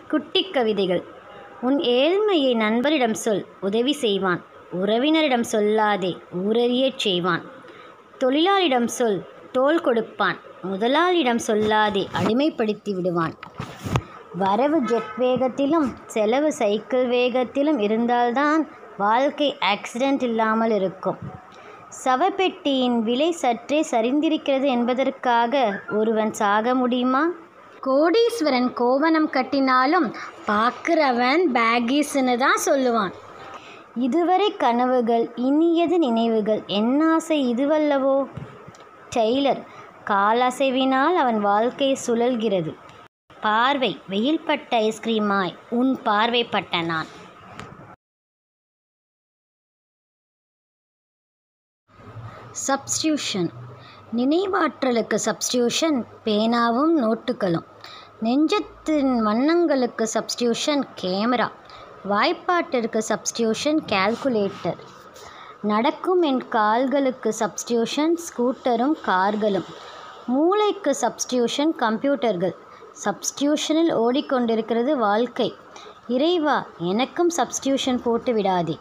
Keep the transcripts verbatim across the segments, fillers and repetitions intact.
குட்டி கவிதைகள். உன் ஏழ்மையை நண்பரிடம் சொல், உதவி செய்வான். உறவினரிடம் சொல்லாதே, ஊரறியச் செய்வான். தொழிலாளியிடம் சொல், தோள் கொடுப்பான். முதலாளியிடம் சொல்லாதே, அடிமைப்படுத்தி விடுவான். வரவு ஜெட் வேகத்திலும் செலவு சைக்கிள் வேகத்திலும் இருந்தால்தான் வாழ்க்கை ஆக்சிடென்ட் இல்லாமல் இருக்கும். சவப்பெட்டியின் விலை சற்றே சரிந்திருக்கிறது என்பதற்காக ஒருவன் சாக முடியுமா? கோடீஸ்வரன் கோவணம் கட்டினாலும் பார்க்குறவன் பேகீஸ்ன்னு தான் சொல்லுவான். இதுவரை கனவுகள், இனியது நினைவுகள், என்னாசை இதுவல்லவோ. டெய்லர், காலசைவினால் அவன் வாழ்க்கை சுழல்கிறது. பார்வை வெயில் பட்ட ஐஸ்கிரீமாய் உன் பார்வைப்பட்ட நான். சப்ஸ்டியூஷன். நினைவாற்றலுக்கு சப்ஸ்டியூஷன் பேனாவும் நோட்டுகளும். நெஞ்சத்தின் வண்ணங்களுக்கு சப்ஸ்டியூஷன் கேமரா. வாய்ப்பாட்டிற்கு சப்ஸ்டியூஷன் கால்குலேட்டர். நடக்கும் என் கால்களுக்கு சப்ஸ்டியூஷன் ஸ்கூட்டரும் கார்களும். மூளைக்கு சப்ஸ்டியூஷன் கம்ப்யூட்டர்கள். சப்ஸ்டியூஷனில் ஓடிக்கொண்டிருக்கிறது வாழ்க்கை. இறைவா, எனக்கும் சப்ஸ்டியூஷன் போட்டு விடாதே.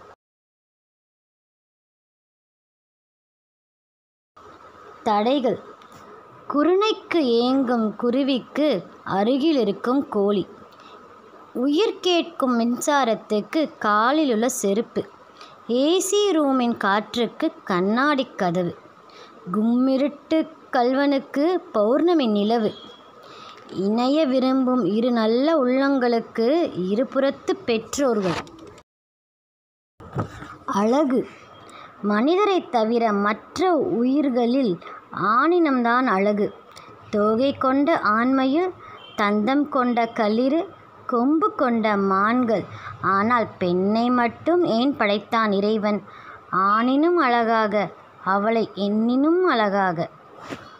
தடைகள். குருணைக்கு ஏங்கும் குருவிக்கு அருகில் இருக்கும் கோழி. உயிர் கேட்கும் மின்சாரத்துக்கு காலில் உள்ள செருப்பு. ஏசி ரூமின் காற்றுக்கு கண்ணாடி கதவு. கும்மிருட்டு கல்வனுக்கு பௌர்ணமி நிலவு. இணைய விரும்பும் இரு நல்ல உள்ளங்களுக்கு இருபுறத்து பெற்றோர்கள். அழகு. மனிதரை தவிர மற்ற உயிர்களில் ஆணினம்தான் அழகு. தோகை கொண்ட ஆண்மயில், தந்தம் கொண்ட களிறு, கொம்பு கொண்ட மான்கள். ஆனால் பெண்ணை மட்டும் ஏன் படைத்தான் இறைவன்? ஆணினும் அழகாக, அவளை எண்ணினும் அழகாக.